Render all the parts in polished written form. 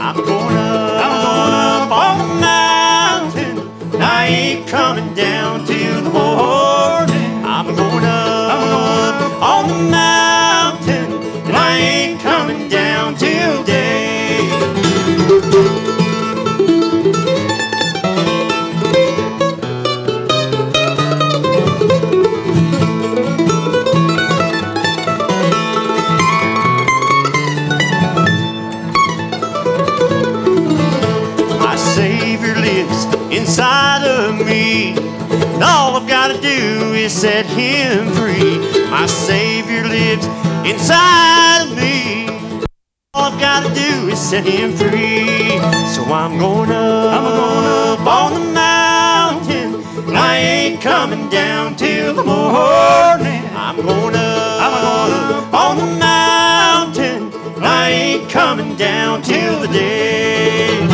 I'm going up on the mountain, and I ain't coming down till the morning. I'm going up on the mountain, and I ain't coming down till day. My Savior lives inside of me, and all I've got to do is set Him free. My Savior lives inside of me, all I've got to do is set Him free. So I'm going up on the mountain, and I ain't coming down till the morning. I'm going up on the mountain, and I ain't coming down till the day.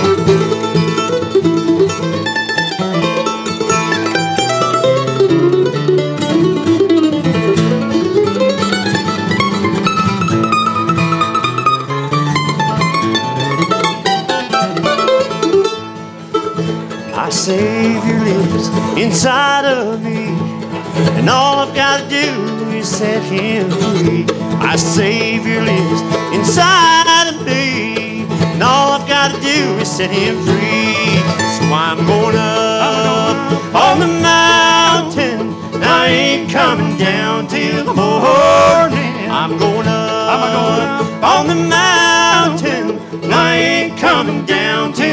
My Savior lives inside of me, and all I've got to do is set Him free. My Savior lives inside of me, and all I've got to do is set Him free. So I'm going up on the mountain, and I ain't coming down till the morning. I'm going up on the mountain, and I ain't coming down till